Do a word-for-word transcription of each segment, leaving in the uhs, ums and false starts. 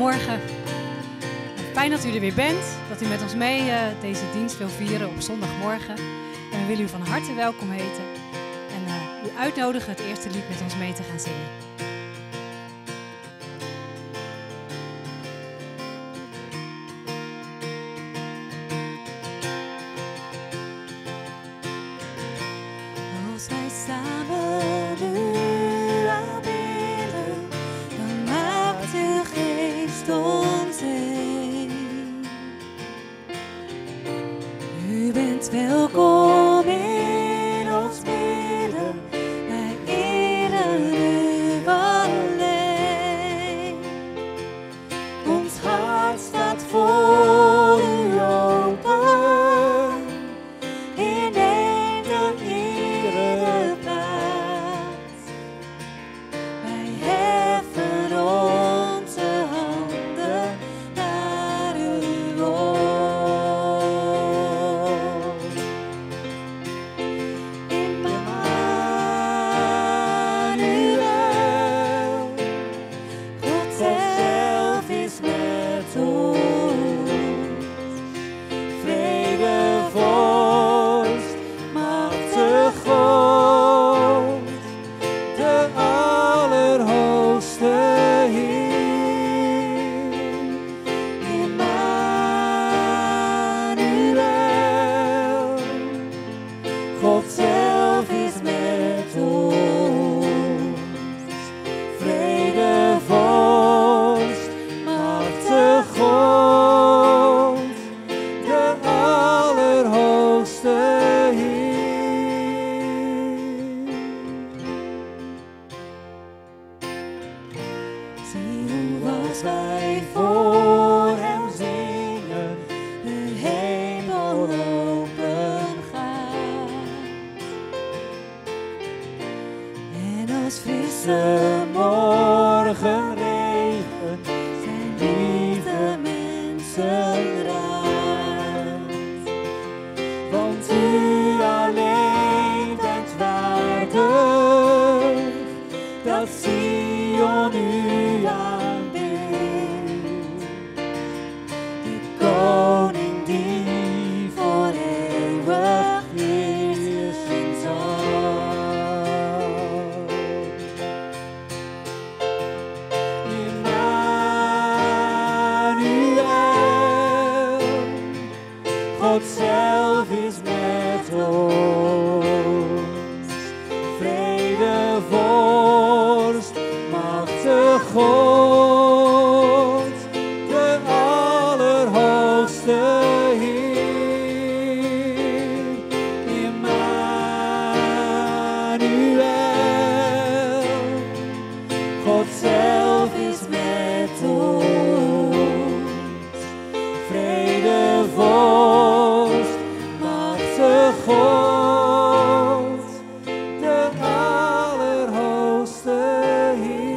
Goedemorgen. Fijn dat u er weer bent, dat u met ons mee uh, deze dienst wil vieren op zondagmorgen. En we willen u van harte welkom heten en uh, u uitnodigen het eerste lied met ons mee te gaan zingen. Als wij samen u aanbidden, dan maakt uw geest ons een. U bent welkom in ons midden, wij eren u alleen. Ons hart staat voor u open, in eeuwige iedere plaats. Wij heffen onze handen naar u op. Immanuel, God zelf is met ons. Vrede, vorst, machtig God, de Allerhoogste Heer. Immanuel, God zelf is met ons. Vrede, vorst, machtig God, de Allerhoogste Heer. Zie hoe als wij voor hem zingen, de hemel open gaat. En als frisse morgenregen zijn lieve mensen raakt. Want u alleen bent waardig, dat Sion u aanbidt. De koning die voor eeuwig heersen zal. Immanuel, God zelf is met ons. Vrede, vorst, machtig God, de Allerhoogste Heer. Immanuel, God zelf is met ons. Vrede, vorst, machtig God, de Allerhoogste Heer.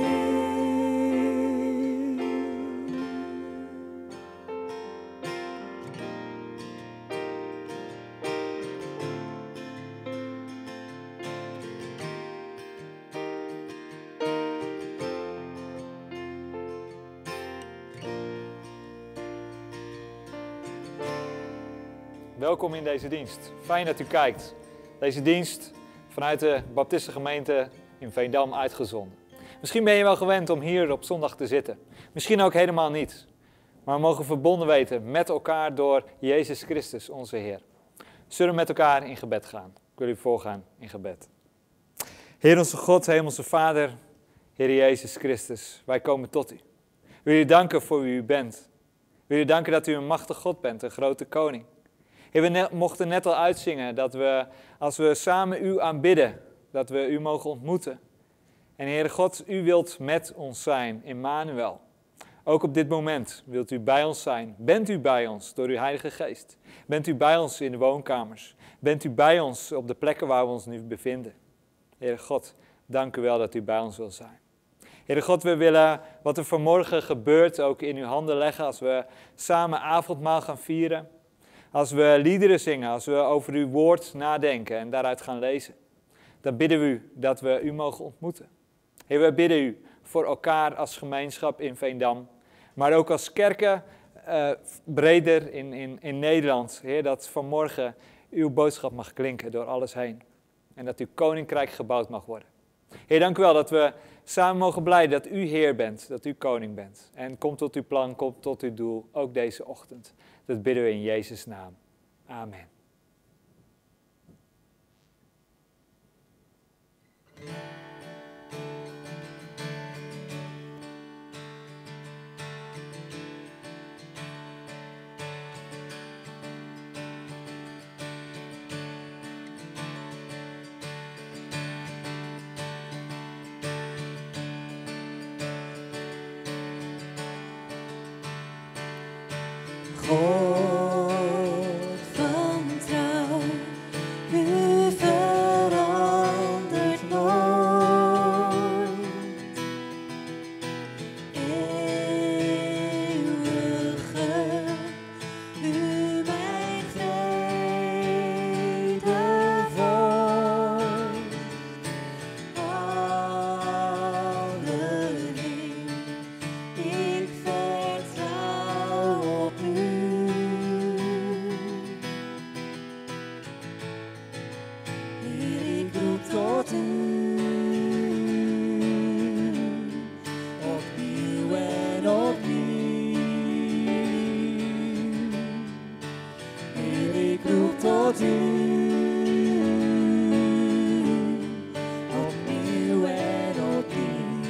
Welkom in deze dienst. Fijn dat u kijkt. Deze dienst vanuit de Baptistengemeente in Veendam uitgezonden. Misschien ben je wel gewend om hier op zondag te zitten. Misschien ook helemaal niet. Maar we mogen verbonden weten met elkaar door Jezus Christus, onze Heer. Zullen we met elkaar in gebed gaan? Ik wil u voorgaan in gebed. Heer onze God, Hemelse Vader, Heer Jezus Christus, wij komen tot u. We willen u danken voor wie u bent. We willen u danken dat u een machtig God bent, een grote koning. Heer, we net, mochten net al uitzingen dat we, als we samen u aanbidden, dat we u mogen ontmoeten. En Heere God, u wilt met ons zijn, Immanuel. Ook op dit moment wilt u bij ons zijn. Bent u bij ons door uw Heilige Geest? Bent u bij ons in de woonkamers? Bent u bij ons op de plekken waar we ons nu bevinden? Heere God, dank u wel dat u bij ons wil zijn. Heere God, we willen wat er vanmorgen gebeurt ook in uw handen leggen als we samen avondmaal gaan vieren. Als we liederen zingen, als we over uw woord nadenken en daaruit gaan lezen. Dan bidden we u dat we u mogen ontmoeten. Heer, we bidden u voor elkaar als gemeenschap in Veendam. Maar ook als kerken uh, breder in, in, in Nederland. Heer, dat vanmorgen uw boodschap mag klinken door alles heen. En dat uw koninkrijk gebouwd mag worden. Heer, dank u wel dat we samen mogen blijden dat u Heer bent, dat u koning bent. En kom tot uw plan, kom tot uw doel, ook deze ochtend. Dat bidden we in Jezus' naam. Amen. God van trouw, u verandert nooit. Eeuwige, u mijn vrede voort. Allereerst, ik vertrouw op u. Heer, ik roep tot u, opnieuw en opnieuw. Heer, ik roep tot u, opnieuw en opnieuw.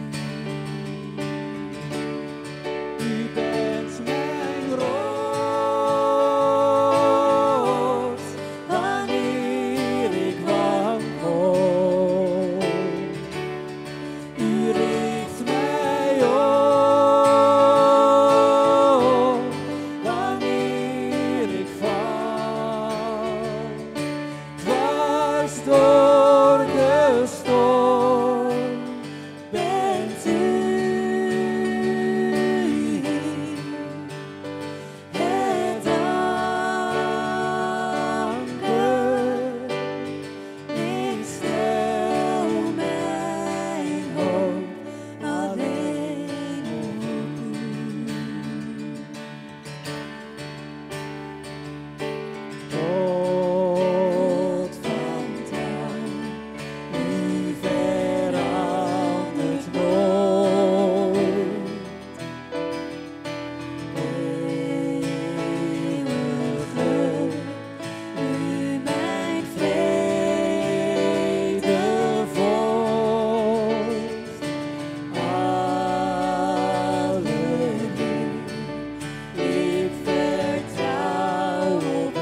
U bent mijn rots, wanneer ik wankel. U richt mij op, wanneer ik val. Dwars door de storm bent u het anker. Ik stel mijn hoop alleen op u. God van trouw, u verandert nooit. Eeuwige, u mijn vrede voort. Allereerst, ik vertrouw op u.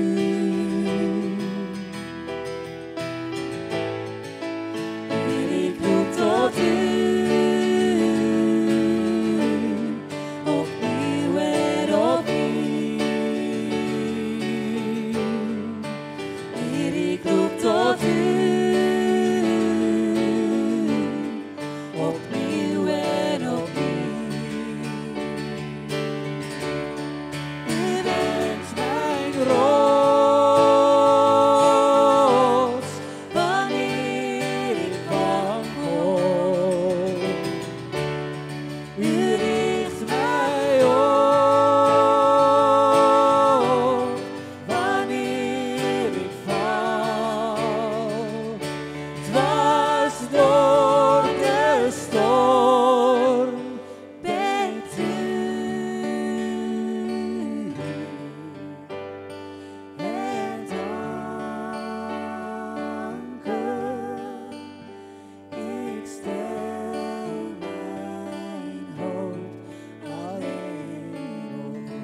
Heer, ik roep tot u, opnieuw en opnieuw. Heer, ik roep tot u, opnieuw en opnieuw. U bent mijn rots, wanneer ik wankel. U richt mij op, wanneer ik val. Dwars door de storm bent u het anker. Ik stel mijn hoop alleen op u.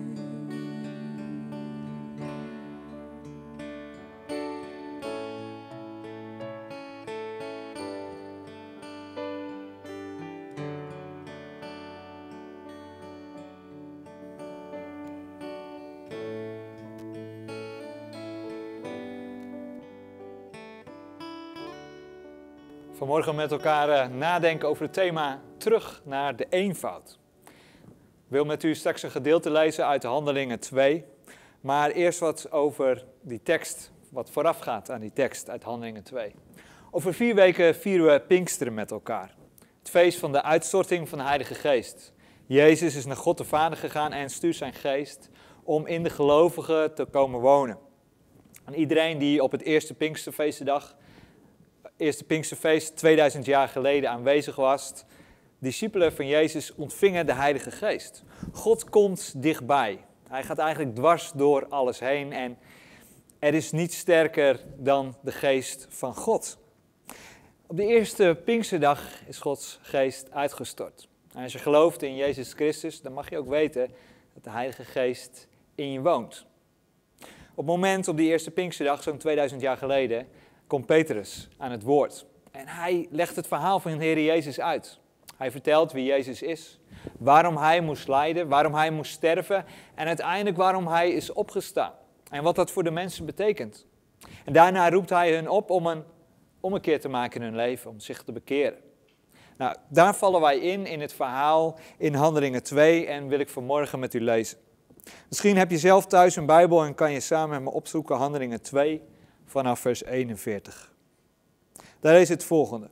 Vanmorgen met elkaar uh, nadenken over het thema terug naar de eenvoud. Ik wil met u straks een gedeelte lezen uit Handelingen twee. Maar eerst wat over die tekst, wat voorafgaat aan die tekst uit Handelingen twee. Over vier weken vieren we Pinksteren met elkaar. Het feest van de uitstorting van de Heilige Geest. Jezus is naar God de Vader gegaan en stuurt zijn geest om in de gelovigen te komen wonen. En iedereen die op het eerste Pinksterfeestdag, eerste Pinksterfeest tweeduizend jaar geleden aanwezig was, discipelen van Jezus ontvingen de Heilige Geest. God komt dichtbij. Hij gaat eigenlijk dwars door alles heen en er is niets sterker dan de geest van God. Op de eerste Pinksterdag is Gods geest uitgestort. En als je gelooft in Jezus Christus, dan mag je ook weten dat de Heilige Geest in je woont. Op het moment, op die eerste Pinksterdag, zo'n tweeduizend jaar geleden, komt Petrus aan het woord. En hij legt het verhaal van de Heer Jezus uit. Hij vertelt wie Jezus is, waarom hij moest lijden, waarom hij moest sterven en uiteindelijk waarom hij is opgestaan. En wat dat voor de mensen betekent. En daarna roept hij hen op om een ommekeer te maken in hun leven, om zich te bekeren. Nou, daar vallen wij in, in het verhaal in Handelingen twee en wil ik vanmorgen met u lezen. Misschien heb je zelf thuis een Bijbel en kan je samen met me opzoeken Handelingen twee vanaf vers eenenveertig. Daar is het volgende.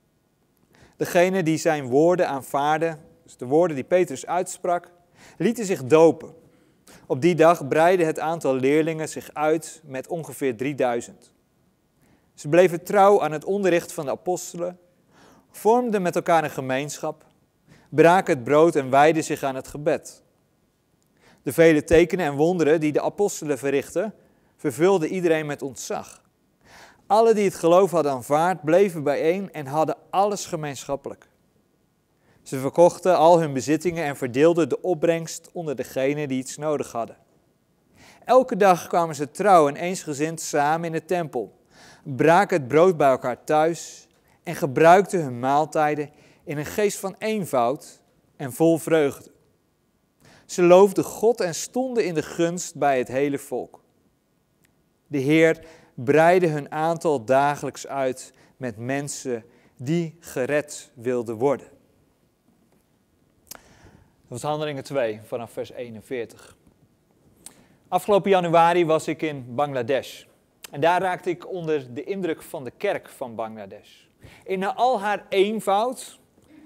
Degene die zijn woorden aanvaarden, dus de woorden die Petrus uitsprak, lieten zich dopen. Op die dag breidde het aantal leerlingen zich uit met ongeveer drieduizend. Ze bleven trouw aan het onderricht van de apostelen, vormden met elkaar een gemeenschap, braken het brood en wijden zich aan het gebed. De vele tekenen en wonderen die de apostelen verrichtten, vervulden iedereen met ontzag. Alle die het geloof hadden aanvaard, bleven bijeen en hadden alles gemeenschappelijk. Ze verkochten al hun bezittingen en verdeelden de opbrengst onder degenen die iets nodig hadden. Elke dag kwamen ze trouw en eensgezind samen in de tempel, braken het brood bij elkaar thuis en gebruikten hun maaltijden in een geest van eenvoud en vol vreugde. Ze loofden God en stonden in de gunst bij het hele volk. De Heer breidde hun aantal dagelijks uit met mensen die gered wilden worden. Dat was Handelingen twee vanaf vers eenenveertig. Afgelopen januari was ik in Bangladesh. En daar raakte ik onder de indruk van de kerk van Bangladesh. In al haar eenvoud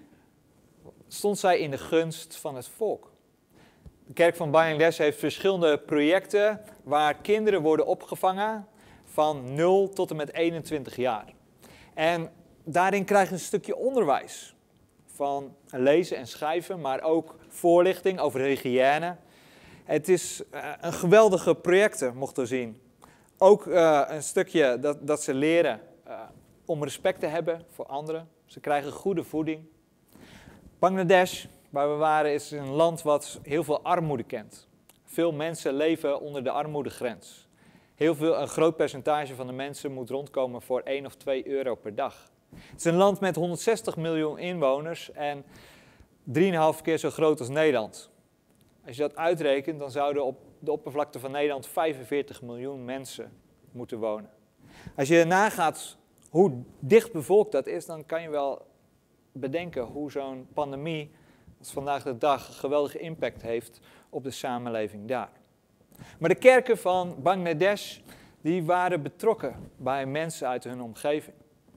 stond zij in de gunst van het volk. De kerk van Bangladesh heeft verschillende projecten waar kinderen worden opgevangen van nul tot en met eenentwintig jaar. En daarin krijgen ze een stukje onderwijs van lezen en schrijven, maar ook voorlichting over hygiëne. Het is uh, een geweldige projecten, mochten we zien. Ook uh, een stukje dat, dat ze leren uh, om respect te hebben voor anderen. Ze krijgen goede voeding. Bangladesh, waar we waren, is een land wat heel veel armoede kent. Veel mensen leven onder de armoedegrens. Heel veel, een groot percentage van de mensen moet rondkomen voor één of twee euro per dag. Het is een land met honderdzestig miljoen inwoners en drieënhalf keer zo groot als Nederland. Als je dat uitrekent, dan zouden op de oppervlakte van Nederland vijfenveertig miljoen mensen moeten wonen. Als je nagaat hoe dicht bevolkt dat is, dan kan je wel bedenken hoe zo'n pandemie, als vandaag de dag, een geweldige impact heeft op de samenleving daar. Maar de kerken van Bangladesh, die waren betrokken bij mensen uit hun omgeving.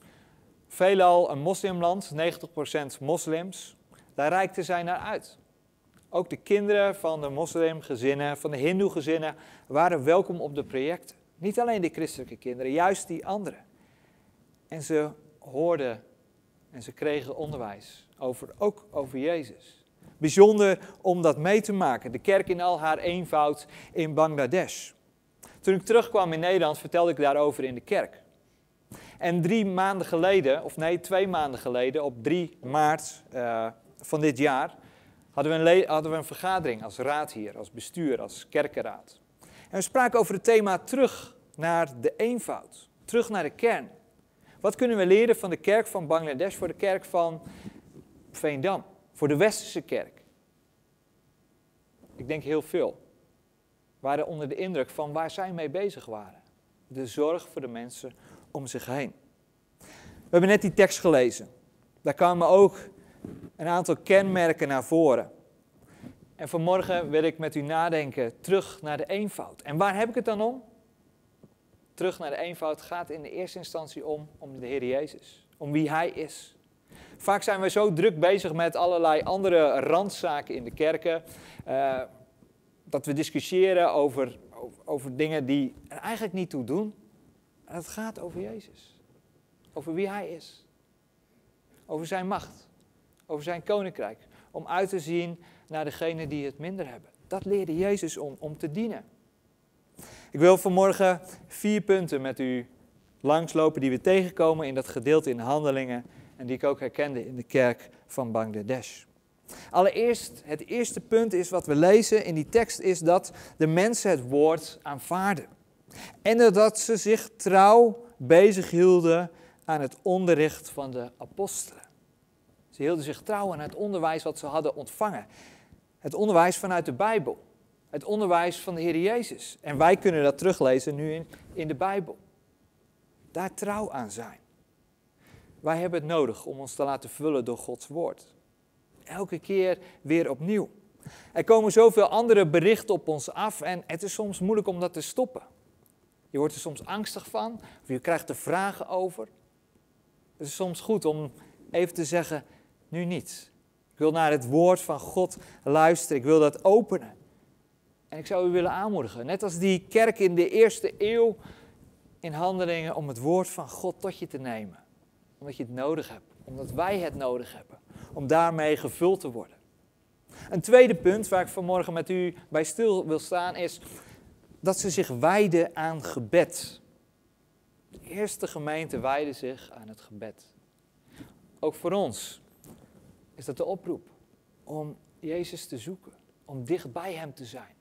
Veelal een moslimland, negentig procent moslims, daar reikten zij naar uit. Ook de kinderen van de moslimgezinnen, van de hindoegezinnen, waren welkom op de projecten. Niet alleen de christelijke kinderen, juist die anderen. En ze hoorden en ze kregen onderwijs, over, ook over Jezus. Bijzonder om dat mee te maken, de kerk in al haar eenvoud in Bangladesh. Toen ik terugkwam in Nederland, vertelde ik daarover in de kerk. En drie maanden geleden, of nee, twee maanden geleden, op drie maart uh, van dit jaar, hadden we, een le- hadden we een vergadering als raad hier, als bestuur, als kerkenraad. En we spraken over het thema terug naar de eenvoud, terug naar de kern. Wat kunnen we leren van de kerk van Bangladesh voor de kerk van Veendam, voor de westerse kerk? Ik denk heel veel. We waren onder de indruk van waar zij mee bezig waren. De zorg voor de mensen om zich heen. We hebben net die tekst gelezen. Daar kwamen ook een aantal kenmerken naar voren. En vanmorgen wil ik met u nadenken terug naar de eenvoud. En waar heb ik het dan om? Terug naar de eenvoud gaat in de eerste instantie om, om de Heer Jezus. Om wie Hij is. Vaak zijn we zo druk bezig met allerlei andere randzaken in de kerken, uh, dat we discussiëren over, over, over dingen die er eigenlijk niet toe doen. En het gaat over Jezus. Over wie Hij is. Over zijn macht. Over zijn koninkrijk. Om uit te zien naar degenen die het minder hebben. Dat leerde Jezus om, om te dienen. Ik wil vanmorgen vier punten met u langslopen die we tegenkomen in dat gedeelte in Handelingen. En die ik ook herkende in de kerk van Bangladesh. Allereerst, het eerste punt is wat we lezen in die tekst is dat de mensen het woord aanvaarden. En dat ze zich trouw bezighielden aan het onderricht van de apostelen. Ze hielden zich trouw aan het onderwijs wat ze hadden ontvangen. Het onderwijs vanuit de Bijbel. Het onderwijs van de Heer Jezus. En wij kunnen dat teruglezen nu in, in de Bijbel. Daar trouw aan zijn. Wij hebben het nodig om ons te laten vullen door Gods woord. Elke keer weer opnieuw. Er komen zoveel andere berichten op ons af en het is soms moeilijk om dat te stoppen. Je wordt er soms angstig van of je krijgt er vragen over. Het is soms goed om even te zeggen, nu niet. Ik wil naar het woord van God luisteren, ik wil dat openen. En ik zou u willen aanmoedigen, net als die kerk in de eerste eeuw in Handelingen, om het woord van God tot je te nemen. Omdat je het nodig hebt, omdat wij het nodig hebben, om daarmee gevuld te worden. Een tweede punt waar ik vanmorgen met u bij stil wil staan is dat ze zich wijden aan gebed. De eerste gemeente wijde zich aan het gebed. Ook voor ons is dat de oproep om Jezus te zoeken, om dicht bij Hem te zijn.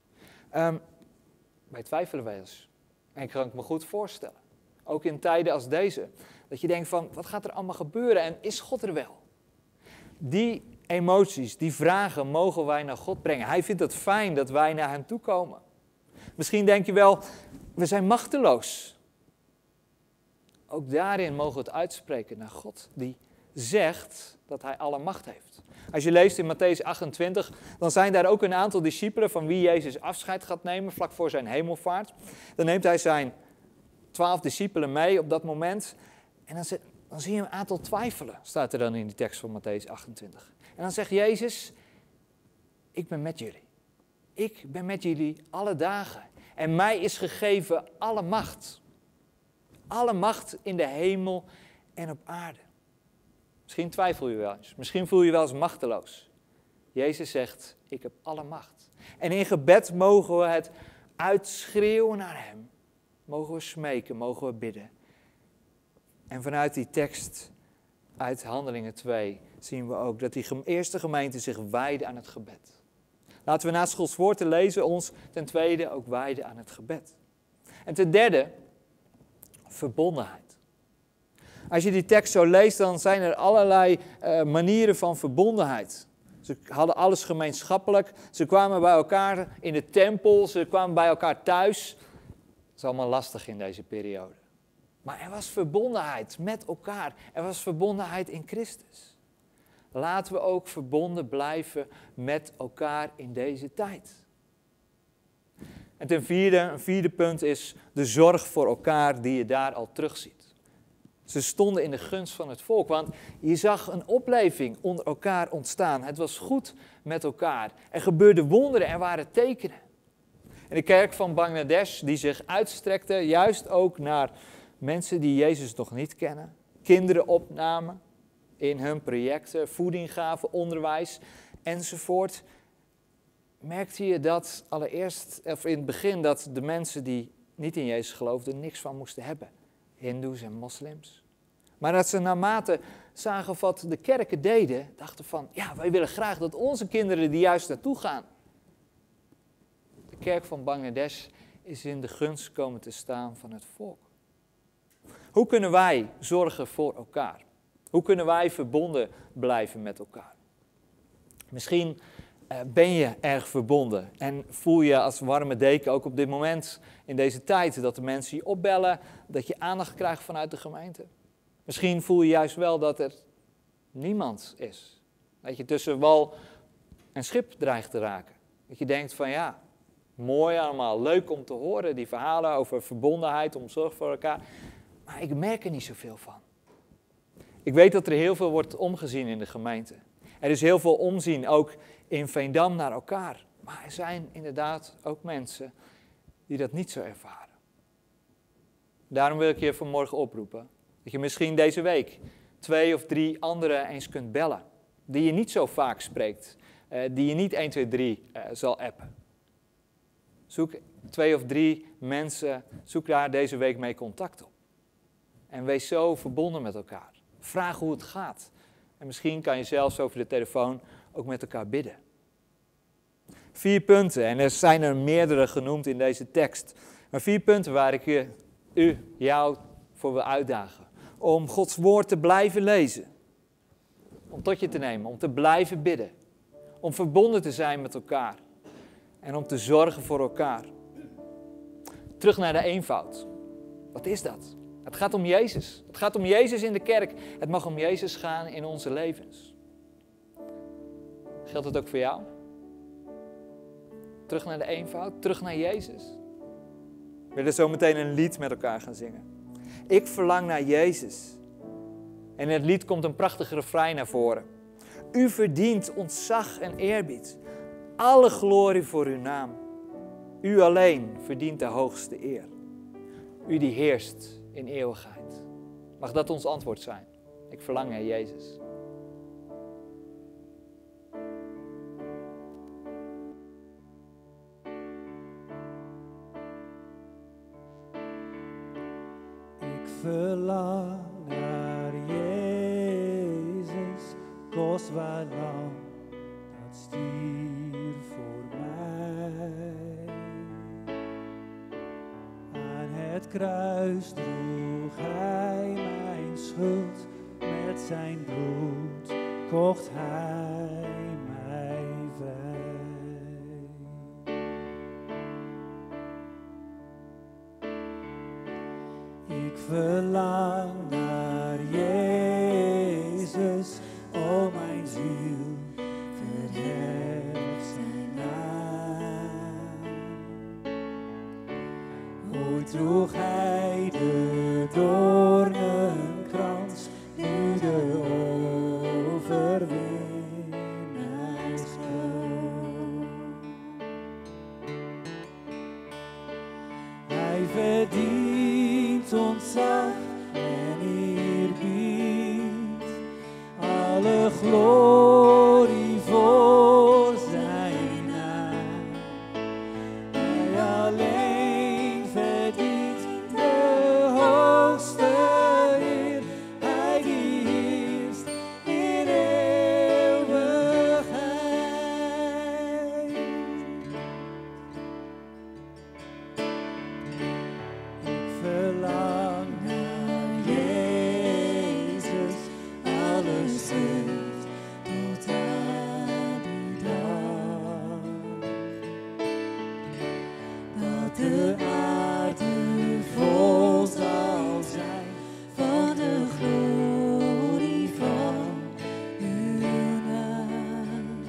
Um, wij twijfelen wel eens. En ik kan het me goed voorstellen. Ook in tijden als deze. Dat je denkt van, wat gaat er allemaal gebeuren en is God er wel? Die emoties, die vragen mogen wij naar God brengen. Hij vindt het fijn dat wij naar Hem toe komen. Misschien denk je wel, we zijn machteloos. Ook daarin mogen we het uitspreken naar God, die zegt dat Hij alle macht heeft. Als je leest in Mattheüs achtentwintig, dan zijn daar ook een aantal discipelen van wie Jezus afscheid gaat nemen, vlak voor zijn hemelvaart. Dan neemt Hij zijn twaalf discipelen mee op dat moment. En dan, dan zie je een aantal twijfelen, staat er dan in die tekst van Mattheüs achtentwintig. En dan zegt Jezus, ik ben met jullie. Ik ben met jullie alle dagen. En mij is gegeven alle macht. Alle macht in de hemel en op aarde. Misschien twijfel je wel eens. Misschien voel je je wel eens machteloos. Jezus zegt, ik heb alle macht. En in gebed mogen we het uitschreeuwen naar Hem. Mogen we smeken, mogen we bidden. En vanuit die tekst uit Handelingen twee zien we ook dat die eerste gemeente zich wijde aan het gebed. Laten we naast Gods woord te lezen ons ten tweede ook wijden aan het gebed. En ten derde, verbondenheid. Als je die tekst zo leest, dan zijn er allerlei uh, manieren van verbondenheid. Ze hadden alles gemeenschappelijk. Ze kwamen bij elkaar in de tempel. Ze kwamen bij elkaar thuis. Dat is allemaal lastig in deze periode. Maar er was verbondenheid met elkaar. Er was verbondenheid in Christus. Laten we ook verbonden blijven met elkaar in deze tijd. En ten vierde, een vierde punt is de zorg voor elkaar die je daar al terugziet. Ze stonden in de gunst van het volk, want je zag een opleving onder elkaar ontstaan. Het was goed met elkaar. Er gebeurden wonderen, er waren tekenen. En de kerk van Bangladesh die zich uitstrekte juist ook naar mensen die Jezus nog niet kennen. Kinderen opnamen in hun projecten, voeding gaven, onderwijs enzovoort. Merkte je dat allereerst, of in het begin, dat de mensen die niet in Jezus geloofden niks van moesten hebben. Hindoes en moslims. Maar dat ze naarmate zagen wat de kerken deden, dachten van, ja, wij willen graag dat onze kinderen die juist naartoe gaan. De kerk van Bangladesh is in de gunst komen te staan van het volk. Hoe kunnen wij zorgen voor elkaar? Hoe kunnen wij verbonden blijven met elkaar? Misschien uh, ben je erg verbonden en voel je als warme deken ook op dit moment in deze tijd dat de mensen je opbellen, dat je aandacht krijgt vanuit de gemeente. Misschien voel je juist wel dat er niemand is. Dat je tussen wal en schip dreigt te raken. Dat je denkt van ja, mooi allemaal, leuk om te horen, die verhalen over verbondenheid, om zorg voor elkaar. Maar ik merk er niet zoveel van. Ik weet dat er heel veel wordt omgezien in de gemeente. Er is heel veel omzien, ook in Veendam, naar elkaar. Maar er zijn inderdaad ook mensen die dat niet zo ervaren. Daarom wil ik je vanmorgen oproepen. Dat je misschien deze week twee of drie anderen eens kunt bellen. Die je niet zo vaak spreekt. Uh, die je niet één, twee, drie uh, zal appen. Zoek twee of drie mensen, zoek daar deze week mee contact op. En wees zo verbonden met elkaar. Vraag hoe het gaat. En misschien kan je zelfs over de telefoon ook met elkaar bidden. Vier punten, en er zijn er meerdere genoemd in deze tekst. Maar vier punten waar ik je, u, jou voor wil uitdagen. Om Gods woord te blijven lezen. Om tot je te nemen, om te blijven bidden. Om verbonden te zijn met elkaar. En om te zorgen voor elkaar. Terug naar de eenvoud. Wat is dat? Het gaat om Jezus. Het gaat om Jezus in de kerk. Het mag om Jezus gaan in onze levens. Geldt het ook voor jou? Terug naar de eenvoud, terug naar Jezus. We willen zo meteen een lied met elkaar gaan zingen. Ik verlang naar Jezus. En in het lied komt een prachtige refrein naar voren. U verdient ontzag en eerbied. Alle glorie voor uw naam. U alleen verdient de hoogste eer. U die heerst in eeuwigheid. Mag dat ons antwoord zijn? Ik verlang naar Jezus. Ik verlang naar Jezus, kostbaar lam, dat stierf voor mij. Aan het kruis droeg hij mijn schuld, met zijn bloed kocht hij mij vrij. Ik verlang naar Jezus, o mijn ziel, verheft zijn naam. Ooit droeg hij de doornenkrans, nu de overwinnaarskroon. Hij verdient ontzag en eerbied, alle glorie voor zijn naam. Hij alleen verdient de hoogste eer, hij die heerst in eeuwigheid. Ik verlang naar Jezus, alles heeft tot aan die dag. Dat de aarde vol zal zijn van de glorie van uw naam.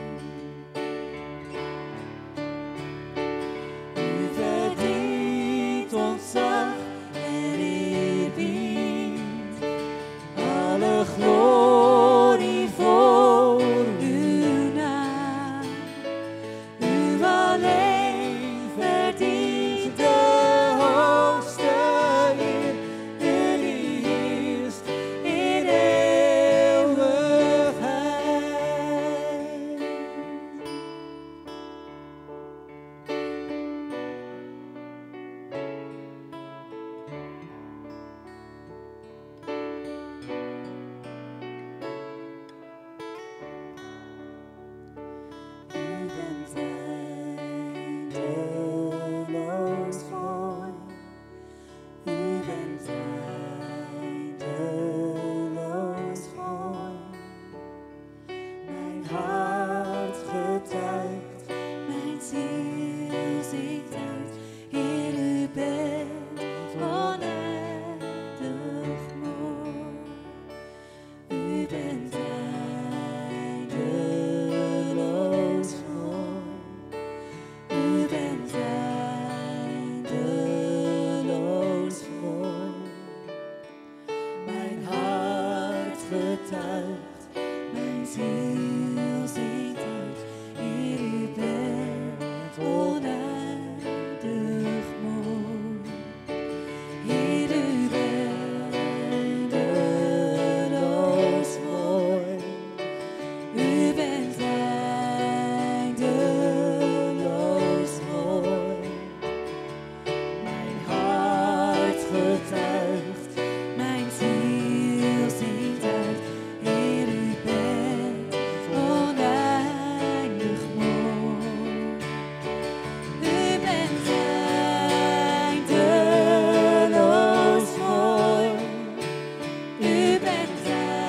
U verdient ontzag en eerbied, alle glorie voor uw naam. U alleen verdient de getuigt, mijn ziel zingt uit. Heer, u bent oneindig mooi. Heer, u bent eindeloos mooi. U bent eindeloos mooi. Mijn hart getuigt, mijn ziel zingt uit. Heer, u bent oneindig mooi. U bent eindeloos mooi. U bent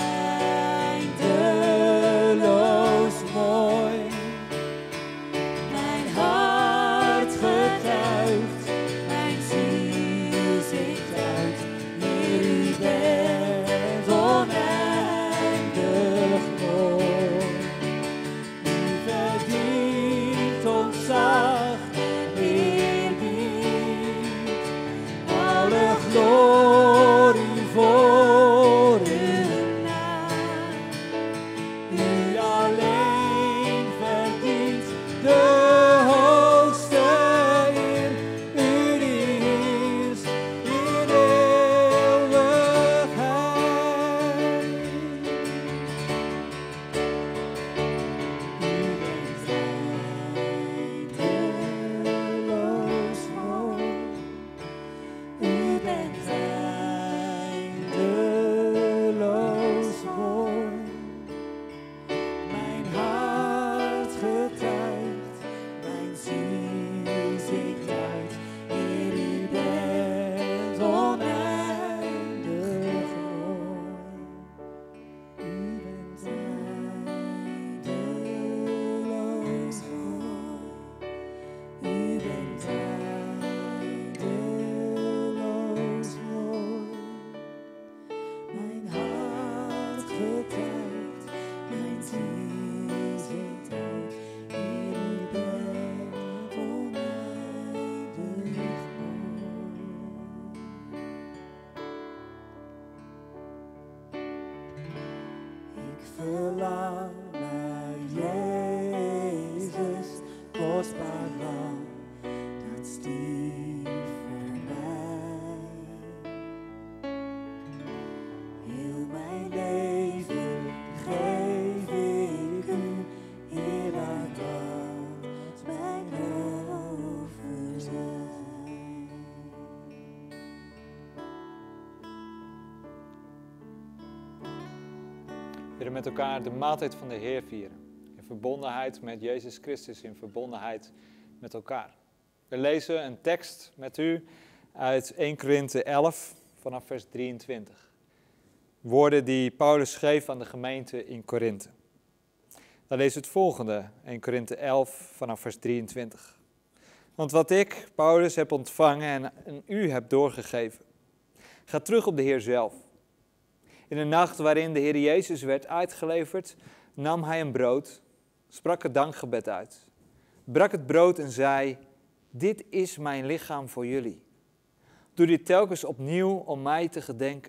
eindeloos mooi. Mijn hart getuigt, mijn ziel zingt uit. Heer, u bent oneindig mooi. U verdient ontzag en eerbied. Alle glorie voor uw naam. U alleen verdient de hoogste eer. U die is in eeuwigheid. U bent eindeloos mooi. U bent eindeloos mooi. Mijn hart getuigt, mijn ziel zingt uit. Heer, u bent oneindig mooi. U bent eindeloos mooi. U bent eindeloos mooi. Mijn hart getuigt, mijn ziel zingt uit. Heer, u bent oneindig mooi. Ik verlang naar Jezus, kostbaar lam, dat stierf voor mij. Heel mijn leven geef ik u, Heer, laat dat mijn over zijn. We willen met elkaar de maaltijd van de Heer vieren. In verbondenheid met Jezus Christus, in verbondenheid met elkaar. We lezen een tekst met u uit eerste Korinthe elf vanaf vers drieëntwintig. Woorden die Paulus schreef aan de gemeente in Korinthe. Dan lezen we het volgende, eerste Korinthe elf vanaf vers drieëntwintig. Want wat ik, Paulus, heb ontvangen en aan u heb doorgegeven, gaat terug op de Heer zelf. In de nacht waarin de Heer Jezus werd uitgeleverd, nam hij een brood, sprak het dankgebed uit, brak het brood en zei: dit is mijn lichaam voor jullie. Doe dit telkens opnieuw om mij te gedenken.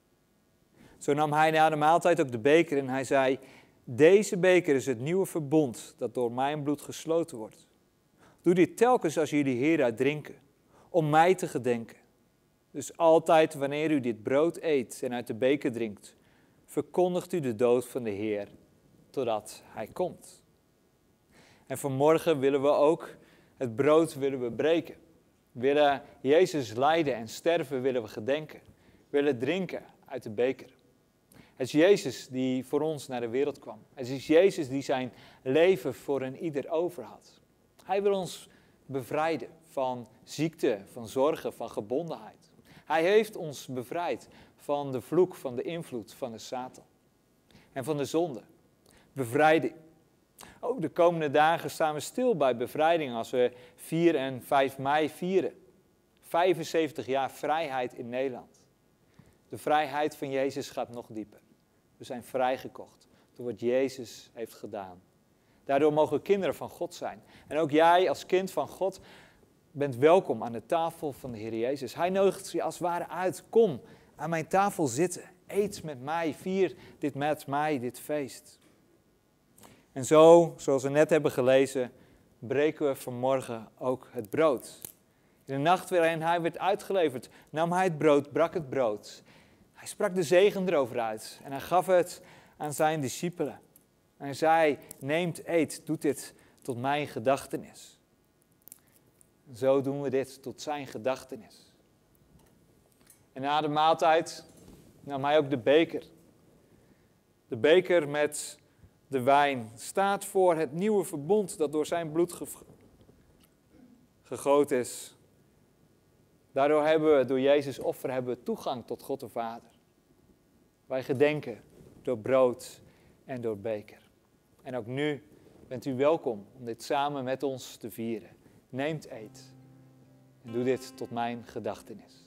Zo nam hij na de maaltijd ook de beker en hij zei: deze beker is het nieuwe verbond dat door mijn bloed gesloten wordt. Doe dit telkens als jullie hieruit drinken, om mij te gedenken. Dus altijd wanneer u dit brood eet en uit de beker drinkt, verkondigt u de dood van de Heer, totdat hij komt. En vanmorgen willen we ook het brood willen we breken. We willen Jezus lijden en sterven willen we gedenken. We willen drinken uit de beker. Het is Jezus die voor ons naar de wereld kwam. Het is Jezus die zijn leven voor een ieder over had. Hij wil ons bevrijden van ziekte, van zorgen, van gebondenheid. Hij heeft ons bevrijd van de vloek, van de invloed van de Satan. En van de zonde. Bevrijding. Ook de komende dagen staan we stil bij bevrijding als we vier en vijf mei vieren. vijfenzeventig jaar vrijheid in Nederland. De vrijheid van Jezus gaat nog dieper. We zijn vrijgekocht door wat Jezus heeft gedaan. Daardoor mogen we kinderen van God zijn. En ook jij als kind van God bent welkom aan de tafel van de Heer Jezus. Hij nodigt je als het ware uit. Kom aan mijn tafel zitten. Eet met mij, vier dit met mij, dit feest. En zo, zoals we net hebben gelezen, breken we vanmorgen ook het brood. In de nacht waarin hij werd uitgeleverd, nam hij het brood, brak het brood. Hij sprak de zegen erover uit en hij gaf het aan zijn discipelen. En hij zei, neemt, eet, doet dit tot mijn gedachtenis. En zo doen we dit tot zijn gedachtenis. En na de maaltijd nam hij ook de beker. De beker met de wijn staat voor het nieuwe verbond dat door zijn bloed ge- gegoten is. Daardoor hebben we, door Jezus' offer, hebben we toegang tot God de Vader. Wij gedenken door brood en door beker. En ook nu bent u welkom om dit samen met ons te vieren. Neemt, eet en doe dit tot mijn gedachtenis.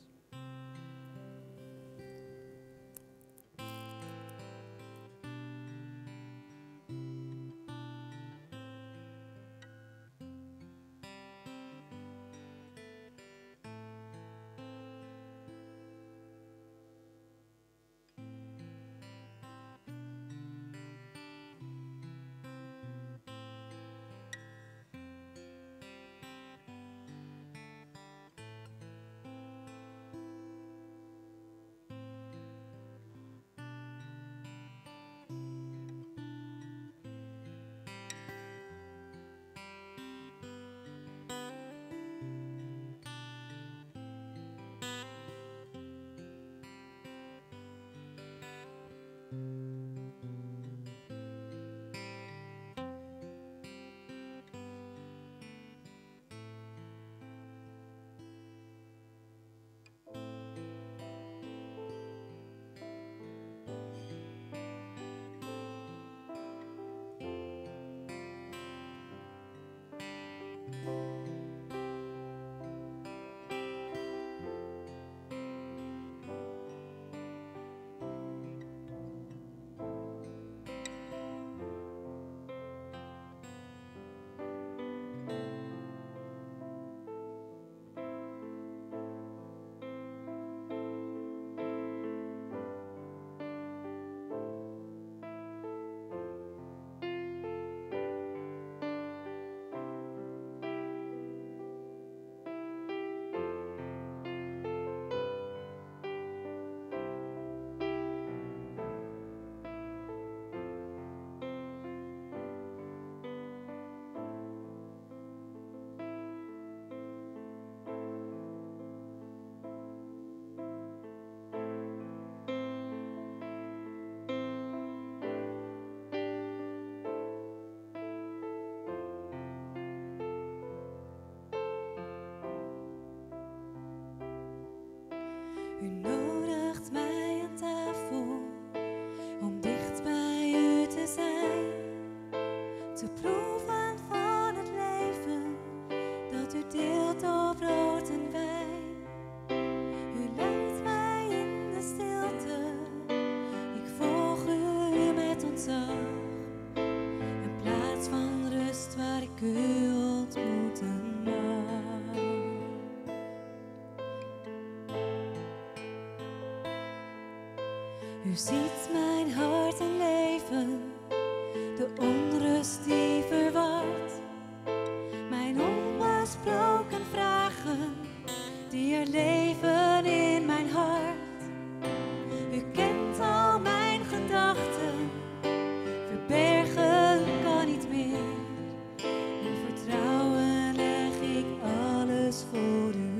U nodigt mij aan tafel om dicht bij u te zijn, te proeven van het leven dat u deelt op brood en wijn. U leidt mij in de stilte, ik volg u met ontzag, een plaats van rust waar ik u ontmoeten mag. U ziet mijn hart en leven, de onrust die verwart, mijn onbesproken vragen die er leven in mijn hart. U kent al mijn gedachten, verbergen kan niet meer. In vertrouwen leg ik alles voor u.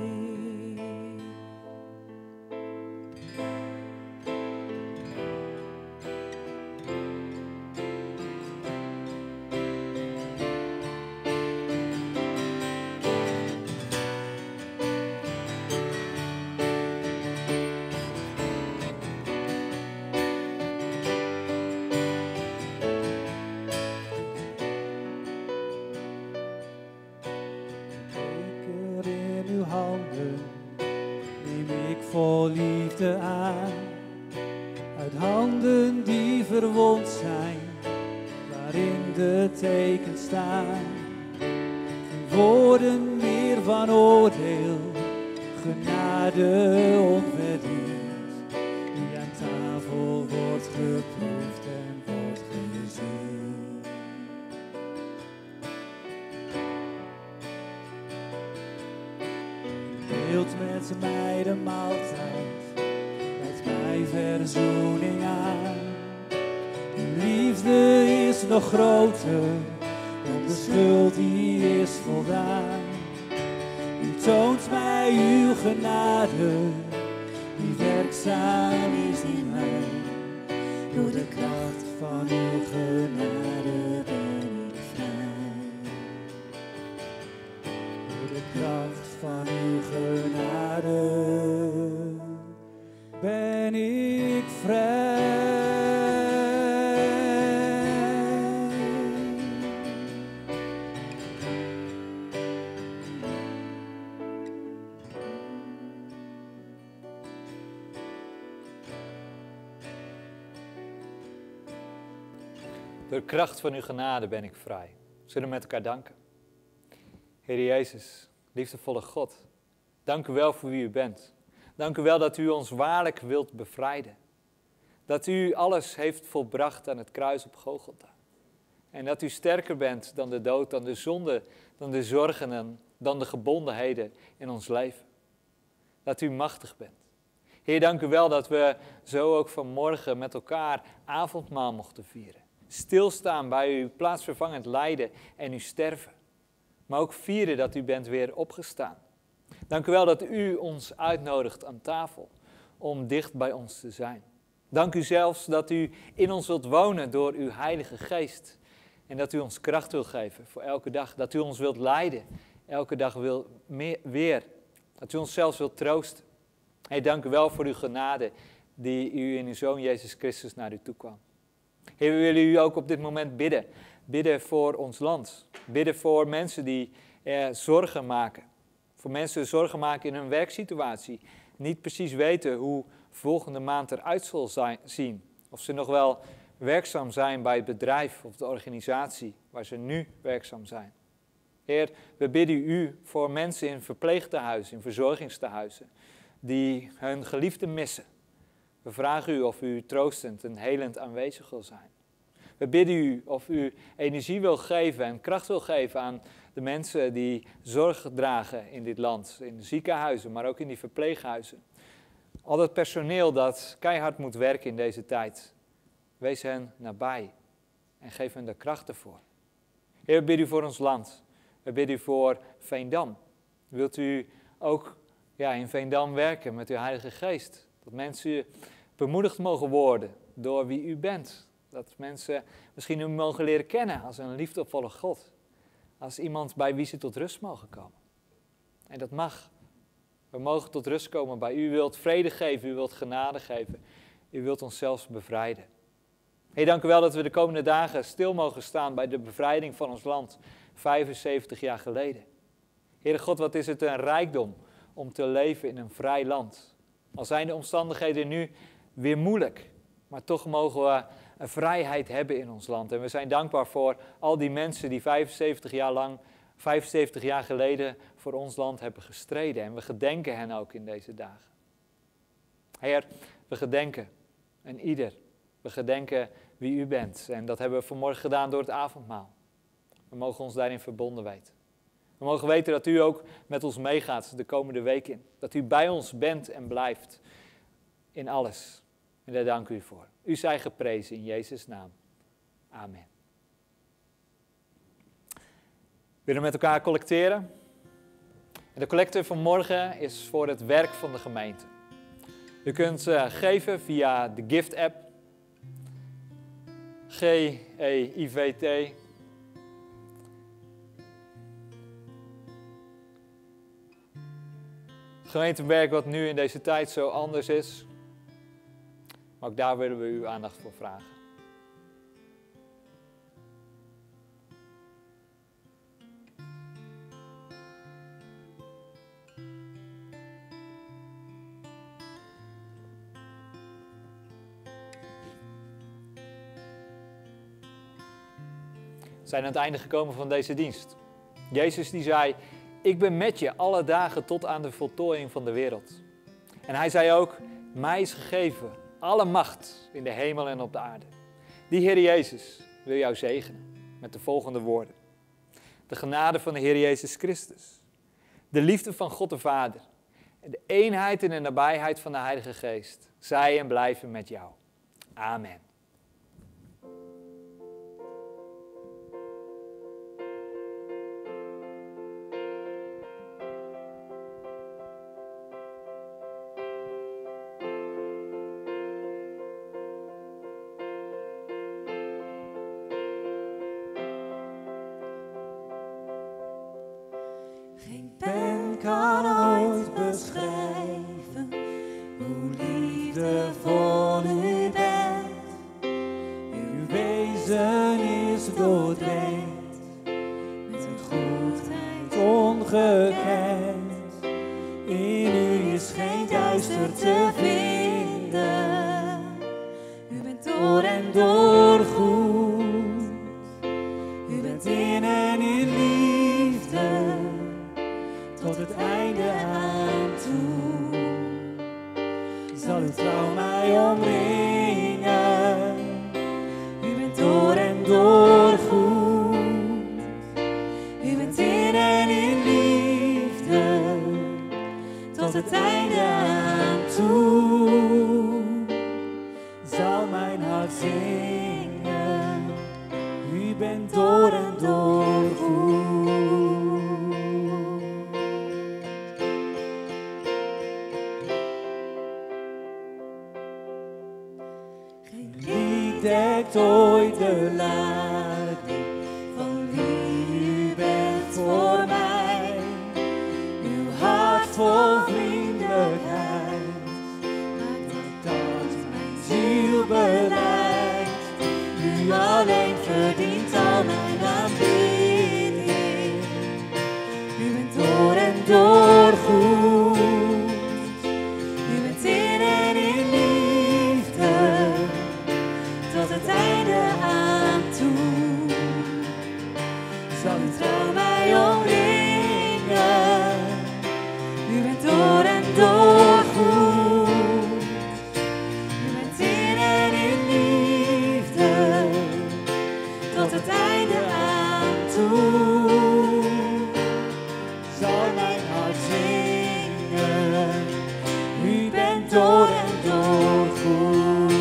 Vol liefde aan, uit handen die verwond zijn, waarin de tekens staan. Geen woorden meer van oordeel, genade onverdiend, die aan twijfel wordt geproefd en wordt gezien. Deelt met mij de maaltijd, met mij verzoening aan. Uw liefde is nog groter dan de schuld die is voldaan. U toont mij uw genade, die werkzaam is in mij. Door de kracht van uw genade ben ik vrij. Door de kracht van uw genade ben ik vrij. Door de kracht van uw genade ben ik vrij. Zullen we met elkaar danken? Heer Jezus, liefdevolle God, dank u wel voor wie u bent. Dank u wel dat u ons waarlijk wilt bevrijden. Dat u alles heeft volbracht aan het kruis op Golgotha. En dat u sterker bent dan de dood, dan de zonde, dan de zorgen en dan de gebondenheden in ons leven. Dat u machtig bent. Heer, dank u wel dat we zo ook vanmorgen met elkaar avondmaal mochten vieren. Stilstaan bij uw plaatsvervangend lijden en uw sterven. Maar ook vieren dat u bent weer opgestaan. Dank u wel dat u ons uitnodigt aan tafel om dicht bij ons te zijn. Dank u zelfs dat u in ons wilt wonen door uw Heilige Geest. En dat u ons kracht wilt geven voor elke dag. Dat u ons wilt leiden, elke dag wil meer, weer. Dat u ons zelfs wilt troosten. Hey, dank u wel voor uw genade die u in uw Zoon Jezus Christus naar u toe kwam. Heer, we willen u ook op dit moment bidden. Bidden voor ons land. Bidden voor mensen die eh, zorgen maken. Voor mensen die zorgen maken in hun werksituatie. Niet precies weten hoe volgende maand eruit zal zijn, zien. Of ze nog wel werkzaam zijn bij het bedrijf of de organisatie waar ze nu werkzaam zijn. Heer, we bidden u voor mensen in verpleegtehuizen, in verzorgingstehuizen, die hun geliefden missen. We vragen u of u troostend en helend aanwezig wil zijn. We bidden u of u energie wil geven en kracht wil geven aan de mensen die zorg dragen in dit land. In de ziekenhuizen, maar ook in die verpleeghuizen. Al dat personeel dat keihard moet werken in deze tijd. Wees hen nabij en geef hen de kracht ervoor. Heer, we bidden u voor ons land. We bidden u voor Veendam. Wilt u ook ja, in Veendam werken met uw Heilige Geest? Dat mensen bemoedigd mogen worden door wie u bent. Dat mensen misschien u mogen leren kennen als een liefdevolle God. Als iemand bij wie ze tot rust mogen komen. En dat mag. We mogen tot rust komen bij u. U wilt vrede geven, u wilt genade geven. U wilt ons zelfs bevrijden. Heer, dank u wel dat we de komende dagen stil mogen staan bij de bevrijding van ons land. vijfenzeventig jaar geleden. Heere God, wat is het een rijkdom om te leven in een vrij land. Al zijn de omstandigheden nu weer moeilijk. Maar toch mogen we een vrijheid hebben in ons land. En we zijn dankbaar voor al die mensen die vijfenzeventig jaar lang, vijfenzeventig jaar geleden voor ons land hebben gestreden. En we gedenken hen ook in deze dagen. Heer, we gedenken en ieder. We gedenken wie u bent. En dat hebben we vanmorgen gedaan door het avondmaal. We mogen ons daarin verbonden weten. We mogen weten dat u ook met ons meegaat de komende week in. Dat u bij ons bent en blijft in alles. En daar dank u voor. U zij geprezen in Jezus' naam. Amen. We willen met elkaar collecteren. En de collecte van morgen is voor het werk van de gemeente. U kunt uh, geven via de Gift app. G E I V T. Gemeentewerk wat nu in deze tijd zo anders is. Maar ook daar willen we uw aandacht voor vragen. We zijn aan het einde gekomen van deze dienst. Jezus die zei, ik ben met je alle dagen tot aan de voltooiing van de wereld. En hij zei ook, mij is gegeven alle macht in de hemel en op de aarde. Die Heer Jezus wil jou zegenen met de volgende woorden. De genade van de Heer Jezus Christus, de liefde van God de Vader en de eenheid en de nabijheid van de Heilige Geest, zij en blijven met jou. Amen. Geen pen kan ooit beschrijven hoe liefdevol u bent. Uw wezen is doordrenkt met een goedheid ongekend. In u is geen duister te vinden. U bent door en door goed. U bent in en in liefde. Tot het einde aan toe zal uw trouw mij omringen. U bent door en door goed. U bent in en in liefde. Tot het einde aan toe zal mijn hart zingen. U bent door en door goed. Dekt ooit de lading van wie u bent voor mij. Uw hart vol vriendelijkheid maakt dat mijn ziel beleidt. U alleen verdient al mijn aanbidding. U bent door en door goed. U bent in en in liefde. Tot het einde aan toe zal uw trouw mij omringen. U bent door en door goed. U bent in en in liefde. Tot het einde aan toe zal mijn hart zingen. U bent door en door goed.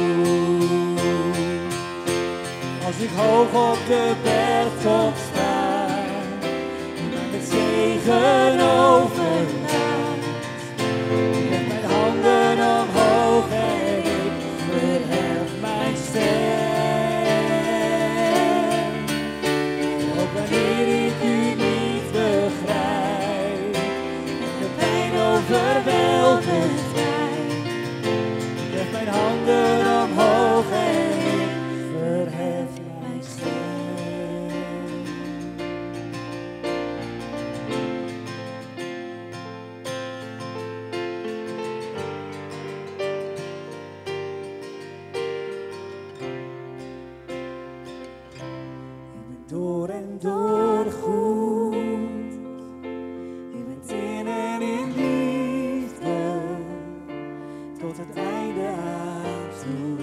Als ik hoog op de bergtop sta, u mij met zegen overlaat. U legt mijn handen omhoog en ik verhef mijn stem. Ook wanneer ik u niet begrijp en de pijn overweldigt mij. U legt mijn handen omhoog en ik verhef mijn stem. U bent door en door goed. U bent in en in liefde. Tot het einde aan toe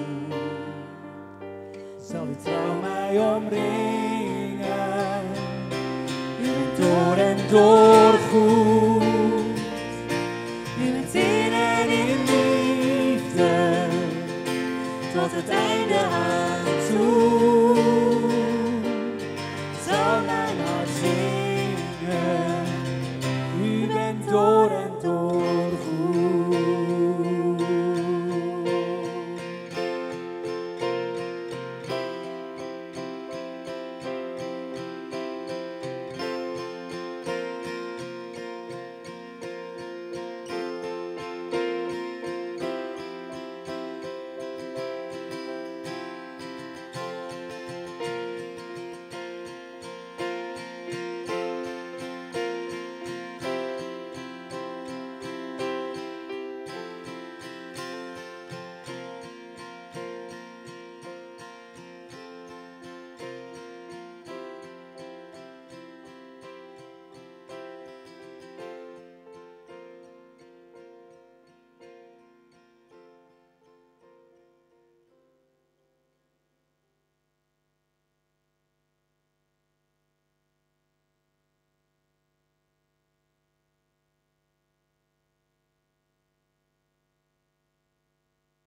zal uw trouw mij omringen. U bent door en door